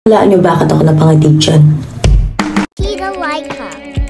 Wala nyo bakit ako napangatid dyan. Tita Laika.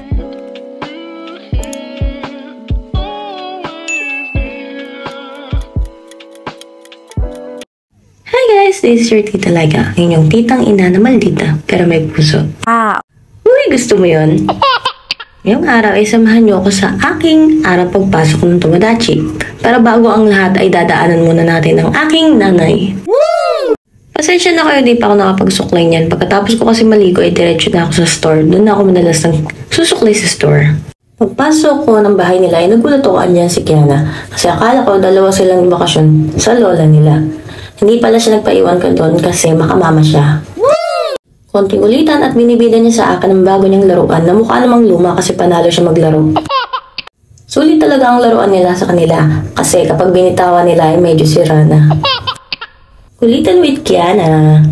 Hi guys, this is your Tita Laika, inyong titang ina na maldita pero may puso. Uy, gusto mo yun? Ngayong araw ay samahan nyo ako sa aking araw pagpasok ng Tomodachi. Pero bago ang lahat ay dadaanan muna natin ang aking nanay. Pasensya na kayo, di pa ako nakapagsuklay niyan. Pagkatapos ko kasi maligo ay diretso na ako sa store. Doon na ako madalas ng susuklay sa store. Pagpasok ko ng bahay nila ay nagulat ako niyan si Kiana. Kasi akala ko dalawa silang bakasyon sa lola nila. Hindi pala siya nagpaiwan ka doon kasi makamama siya. Konting ulitan at binibida niya sa akin ang bago niyang laruan na mukha namang luma kasi panalo siya maglaro. Sulit talaga ang laruan nila sa kanila kasi kapag binitawan nila ay medyo sira na. Kulitan with Kiana.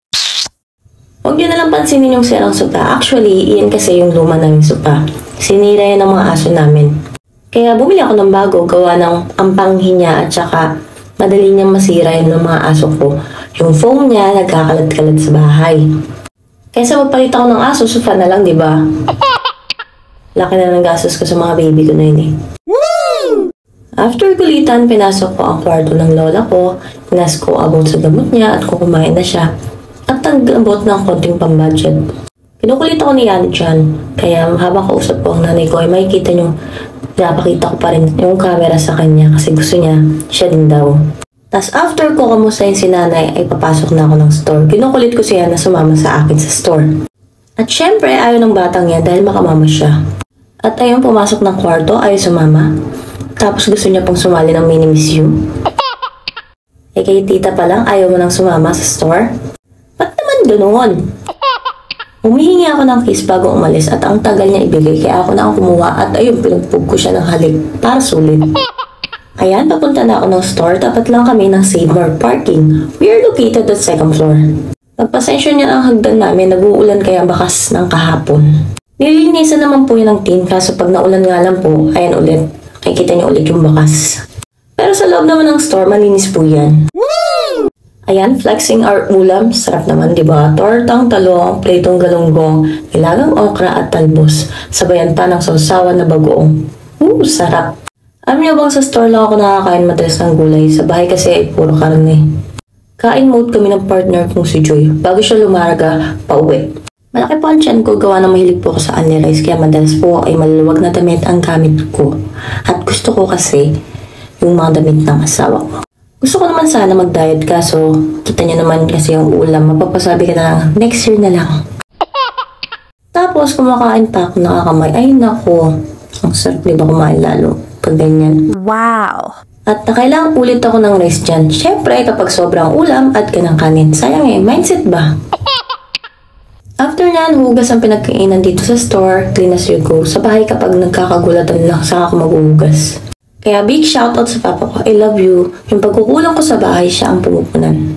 Huwag niyo nalang pansinin yung sirang sopa. Actually, iyan kasi yung luma naming sopa. Sinira yan ng mga aso namin. Kaya bumili ako ng bago gawa ng ampanghin niya at saka madali niyang masira yun ng mga aso ko. Yung foam niya nagkakalat-kalat sa bahay. Kaysa magpalit ako ng aso, sofa na lang, di ba? Laki na ng gastos ko sa mga baby ko na yun eh. After kulitan, pinasok ko ang kwarto ng lola ko, pinas ko abot sa gamot niya at kukumain na siya, at nag-abot ng konting pambudget. Kinukulit ako ni Yana dyan, kaya habang kausap ko ang nanay ko ay makikita nyo, napakita ko pa rin yung camera sa kanya kasi gusto niya, siya din daw. Tas after ko kamustahin si nanay ay papasok na ako ng store. Kinukulit ko siya na sumama sa akin sa store. At syempre ayaw ng batang yan dahil makamama siya. At ayun pumasok ng kwarto ayaw sumama. Tapos gusto niya pang sumali ng mini miss you. Eh kay tita pa lang ayaw mo nang sumama sa store? Ba't naman ganoon? Humihingi ako ng kiss bago umalis at ang tagal niya ibigay kaya ako na ang kumuha at ayun pinagpug ko siya ng halik para sulit. Ayan, papunta na ako ng store. Tapat lang kami ng Save More Parking. We are located at second floor. Pagpasensyon niya ang hagdan namin, nag-uulan kaya bakas ng kahapon. Nililinisan naman po yun ng tin, kaso pag naulan nga lang po, ayan ulit. Nakikita niyo ulit yung bakas. Pero sa loob naman ng store, malinis po yan. Ayan, flexing our ulam. Sarap naman, di ba? Tortang talong, pritong galunggong, nilagang okra at talbos. Sabayan pa ng sausawan na bagoong. Sarap. Alam niyo bang sa store lang ako nakakain madalas ng gulay? Sa bahay kasi ay puro karne. Kain mode kami ng partner kong si Joy. Bago siya lumarga, pauwi. Malaki po ang tiyan ko, gawa na mahilig po ako sa only rice. Kaya madalas po ay maluwag na damit ang gamit ko. At gusto ko kasi yung mga damit ng asawa ko. Gusto ko naman sana mag-diet kaso kita niyo naman kasi yung ulam. Mapapasabi ka na lang, next year na lang. Tapos kumakain pa ako nakakamay. Ay nako, ang sarap diba kumain lalo. Pag ganyan. Wow! At nakailangan ulit ako ng rice dyan. Siyempre, kapag sobrang ulam at kanang kanin. Sayang eh, mindset ba? After nyan, hugas ang pinagkainan dito sa store, clean as you go. Sa bahay kapag nagkakagulatan lang, saka ako maghuhugas. Kaya big shoutout sa papa ko, I love you. Yung pagkukulang ko sa bahay, siya ang pumupunan.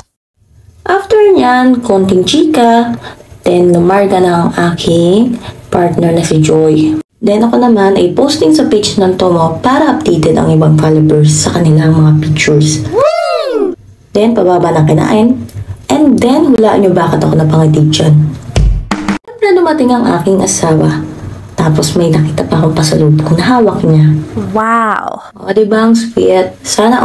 After nyan, konting chika, then lumarga na ang aking partner na si Joy. Then ako naman ay posting sa page ng Tomo para updated ang ibang followers sa kanilang mga pictures. Then pababa na kinain. And then hulaan nyo bakit ako napangatid dyan. Na dumating ang aking asawa. Tapos may nakita pa akong pasalubong na hawak niya. Wow! O diba ang sweet? Sana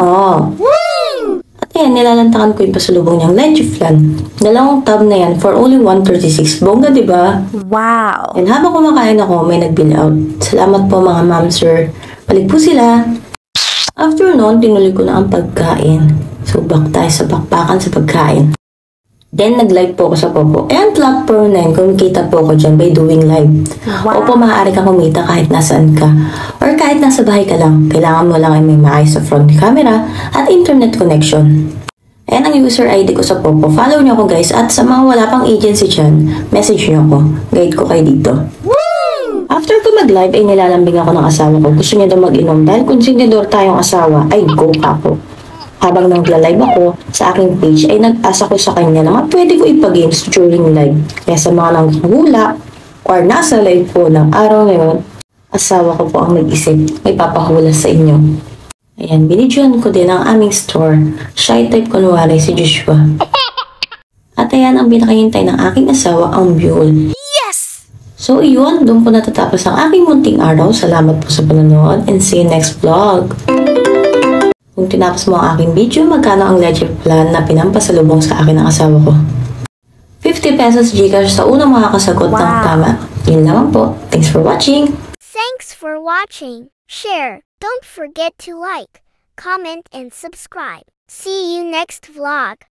At ayan, nilalantakan ko yung pasalubong niyang lychee flan. Dalawang tab na yan for only 136. Bongga, diba? Wow! And habang kumakain ako, may nag-bill out. Salamat po mga ma'am, sir. Balik po sila. After noon, tinuloy ko na ang pagkain. So, back tayo sa bakbakan sa pagkain. Then, nag-live po ako sa Popo. And platform na yun, kumikita po ako dyan by doing live. Wow. Opo, maaari kang kumita kahit nasaan ka. Or kahit nasa bahay ka lang. Kailangan mo lang ay may maayos sa front camera at internet connection. Ayan ang user ID ko sa Popo. Follow nyo ako guys. At sa mga wala pang agency dyan, message nyo ako. Guide ko kayo dito. After ko mag-live, ay nilalambing ako ng asawa ko. Gusto niya daw mag-inom. Dahil konsinidor tayong asawa, ay go ka po. Habang nagla-live ako sa aking page, ay nag-asa ko sa kanya na pwede ko ipag-games during live. Kaya sa mga nanghula or nasa live po ng araw ngayon, asawa ko po ang nag-isip, may papahula sa inyo. Ayan, binidyohan ko din ang aming store. Shy type kunwari si Joshua. At At ayan ang pinakahintay ng aking asawa, ang mule. Yes! So iyon, doon po natatapos ang aking munting araw. Salamat po sa panonood and see you next vlog. Kung tinapos mo ang aking video, magkano ang ledger plan na pinampasalubong sa akin ng asawa ko? 50 pesos Gcash sa unang makakasagot ng tama. Yun naman po. Thanks for watching! Thanks for watching. Share. Don't forget to like, comment, and subscribe. See you next vlog.